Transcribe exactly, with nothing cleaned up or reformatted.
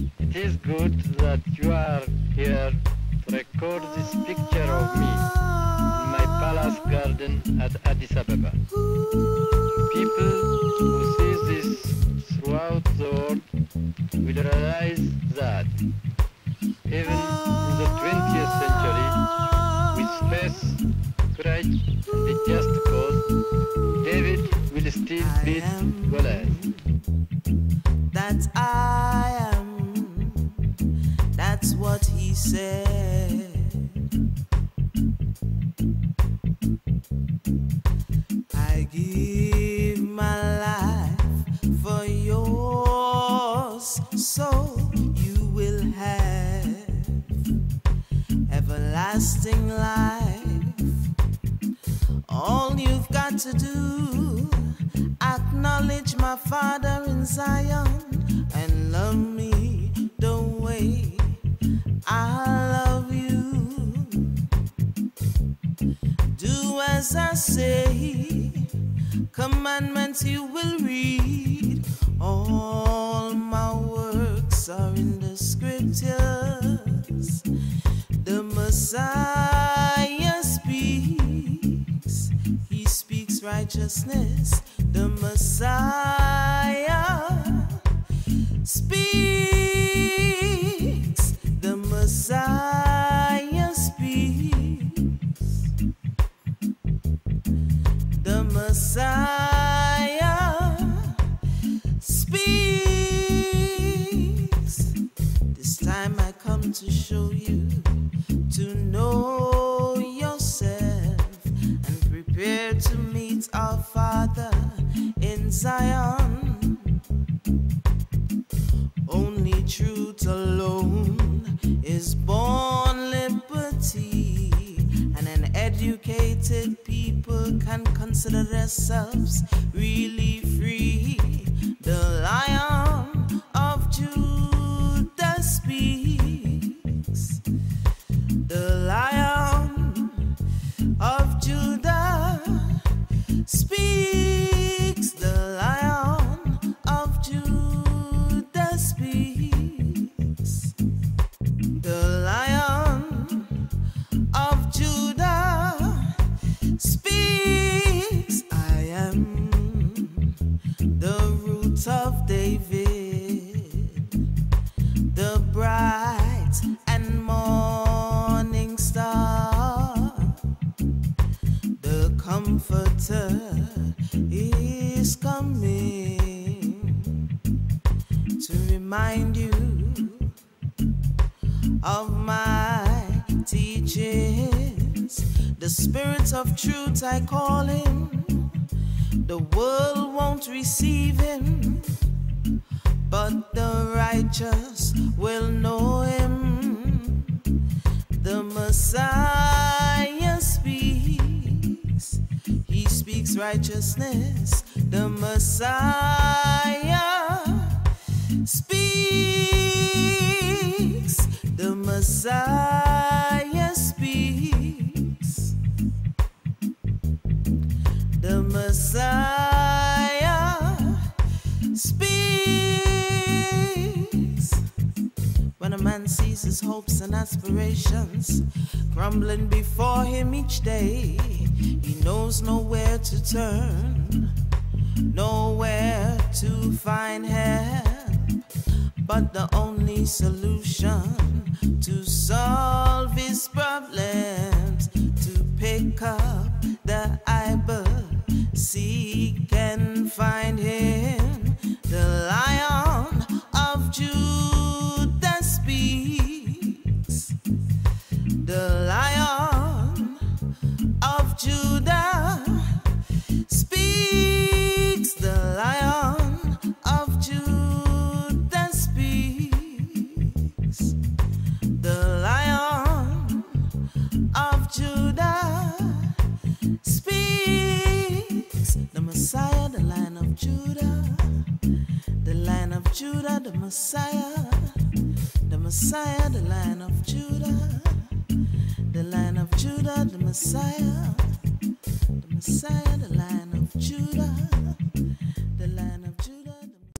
It is good that you are here to record this picture of me in my palace garden at Addis Ababa. People who see this throughout the world will realize that even in the twentieth century, with faith, courage, and a just cause, David will still beat Goliath. That I am, that's what he said. I give my life for yours, so you will have everlasting life. All you've got to do, acknowledge my Father in Zion and love me the way I love you. Do as I say, commandments you will read. All my works are in the scriptures. The Messiah speaks, he speaks righteousness. The Messiah speaks, the Messiah speaks, the Messiah speaks. This time I come to show you to know yourself and prepare to meet our Father in Zion. Only truth alone is born liberty, and an educated people can consider themselves really free. The Lion of Judah speaks. The Lion of Judah speaks. The Lion of Judah speaks. The Lion of Judah speaks. I am the root of David, the bright and morning star. The Comforter is coming to remind you of my teachings. The Spirit of truth I call him. The world won't receive him, but the righteous will know him. The Messiah speaks, he speaks righteousness. The Messiah speaks, the Messiah speaks, the Messiah speaks. When a man sees his hopes and aspirations crumbling before him each day, he knows nowhere to turn, nowhere to find help. But the only solution to solve his problems, to pick up the Bible, seek and find him. The Lion of Judah speaks. The Lion of Judah speaks. The Lion of Judah speaks. The Lion of Judah speaks. The Messiah, the Lion of Judah, the Lion of Judah, the Messiah, the Messiah, the Lion of Judah, the Lion of Judah, the Messiah, the Messiah, the Lion of Judah.